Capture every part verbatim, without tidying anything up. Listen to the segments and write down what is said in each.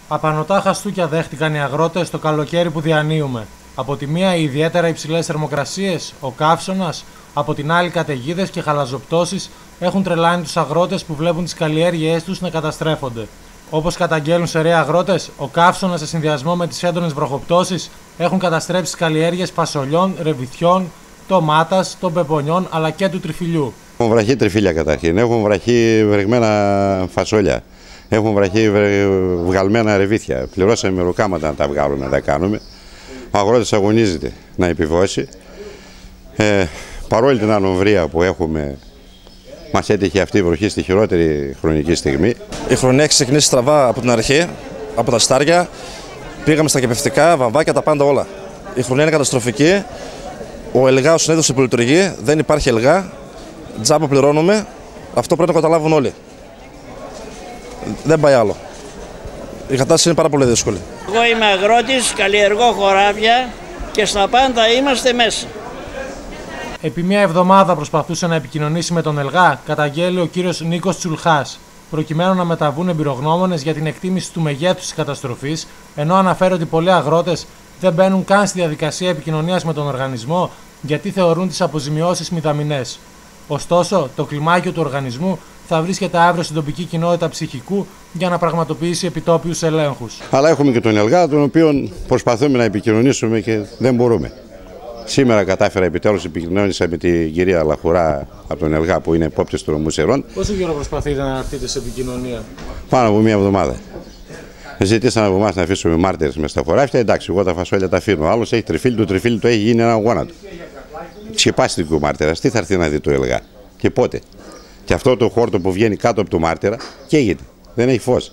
Απανωτά χαστούκια δέχτηκαν οι αγρότες το καλοκαίρι που διανύουμε. Από τη μία οι ιδιαίτερα υψηλές θερμοκρασίες, ο καύσωνας, από την άλλη καταιγίδες και χαλαζοπτώσεις έχουν τρελάνει τους αγρότες που βλέπουν τις καλλιέργειές τους να καταστρέφονται. Όπως καταγγέλνουν σεραίοι αγρότες, ο καύσωνας σε συνδυασμό με τις έντονες βροχοπτώσεις έχουν καταστρέψει τις καλλιέργειες φασολιών, ρεβιθιών, ντομάτας, των πεπονιών αλλά και του τριφυλιού. Έχουν βραχεί τριφύλια καταρχήν, έχουν βραχεί βρεγμένα φασόλια, έχουν βραχεί βγαλμένα ρεβίθια. Πληρώσαμε ρουκάματα να τα βγάλουμε, να τα κάνουμε. Ο αγρότης αγωνίζεται να επιβιώσει. Ε, παρόλη την ανομβρία που έχουμε, μας έτυχε αυτή η βροχή στη χειρότερη χρονική στιγμή. Η χρονιά έχει ξεκινήσει στραβά από την αρχή, από τα στάρια. Πήγαμε στα κεπευτικά, βαμβάκια, τα πάντα όλα. Η χρονιά είναι καταστροφική. Ο ΕΛΓΑ, ο συνέδριος που λειτουργεί, δεν υπάρχει ΕΛΓΑ. Τζάμπα πληρώνουμε. Αυτό πρέπει να καταλάβουν όλοι. Δεν πάει άλλο. Η κατάσταση είναι πάρα πολύ δύσκολη. Εγώ είμαι αγρότης, καλλιεργώ χωράφια και στα πάντα είμαστε μέσα. Επί μία εβδομάδα προσπαθούσε να επικοινωνήσει με τον ΕΛΓΑ, καταγγέλει ο κύριος Νίκος Τσουλχάς, προκειμένου να μεταβούν εμπειρογνώμονες για την εκτίμηση του μεγέθους της καταστροφής, ενώ αναφέρει ότι πολλοί αγρότες δεν μπαίνουν καν στη διαδικασία επικοινωνίας με τον οργανισμό γιατί θεωρούν τις αποζημιώσεις μηδαμινές. Ωστόσο, το κλιμάκιο του οργανισμού θα βρίσκεται αύριο στην τοπική κοινότητα Ψυχικού για να πραγματοποιήσει επιτόπιους ελέγχους. Αλλά έχουμε και τον ΕΛΓΑ, τον οποίο προσπαθούμε να επικοινωνήσουμε και δεν μπορούμε. Σήμερα κατάφερα επιτέλους επικοινωνήσα με την κυρία Λαχουρά από τον ΕΛΓΑ που είναι επόπτης των Μουσερών. Πόσο καιρό προσπαθείτε να έρθετε σε επικοινωνία? Πάνω από μία εβδομάδα. Ζητήσαν από εμάς να αφήσουμε μάρτυρες μες στα χωράφια. Εντάξει, εγώ τα φασόλια τα αφήνω. Ο άλλος έχει τριφύλι, το τριφύλι του έχει γίνει ένα γόνατο. Σκεπάστηκε ο μάρτυρας. Τι θα έρθει να δει το ΕΛΓΑ και πότε? Και αυτό το χόρτο που βγαίνει κάτω από το μάρτυρα καίγεται. Δεν έχει φως.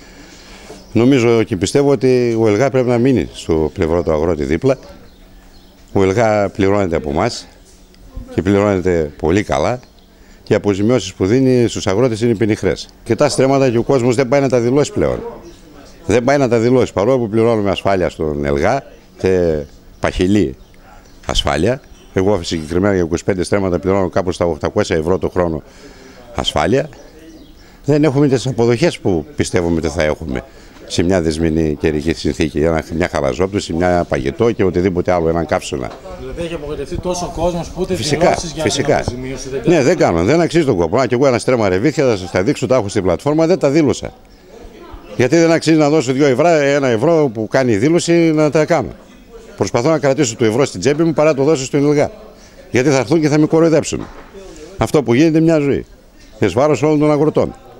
Νομίζω και πιστεύω ότι ο ΕΛΓΑ πρέπει να μείνει στο πλευρό του αγρότη δίπλα. Ο ΕΛΓΑ πληρώνεται από εμάς και πληρώνεται πολύ καλά και οι αποζημιώσεις που δίνει στους αγρότες είναι πενιχρές. Και τα στρέμματα και ο κόσμος δεν πάει να τα δηλώσει πλέον. Δεν πάει να τα δηλώσει παρόλο που πληρώνουμε ασφάλεια στον ΕΛΓΑ και παχυλή ασφάλεια. Εγώ συγκεκριμένα για είκοσι πέντε στρέμματα πληρώνω κάπου στα οκτακόσια ευρώ το χρόνο ασφάλεια. Δεν έχουμε τις αποδοχές που πιστεύουμε ότι θα έχουμε σε μια δεσμενή καιρική συνθήκη, μια χαλαζόπτωση, μια παγετό και οτιδήποτε άλλο, έναν καύσωνα. Δηλαδή έχει απογοητευτεί τόσο ο κόσμος που ούτε φυσικά, δηλώσεις για φυσικά. την αποζημίωση δεν Ναι, δεν κάνω, δεν αξίζει τον κόπο. Αν και εγώ ένα στρέμμα ρεβίθια θα σας τα δείξω, τα έχω στην πλατφόρμα, δεν τα δήλωσα. Γιατί δεν αξίζει να δώσω δύο ευρώ, ένα ευρώ που κάνει η δήλωση να τα κάνω. Προσπαθώ να κρατήσω το ευρώ στην τσέπη μου παρά να το δώσω στον ΕΛΓΑ. Γιατί θα έρθουν και θα με κοροϊδέψουν. Αυτό που γίνεται μια ζωή. Εις βάρος όλων των αγροτών.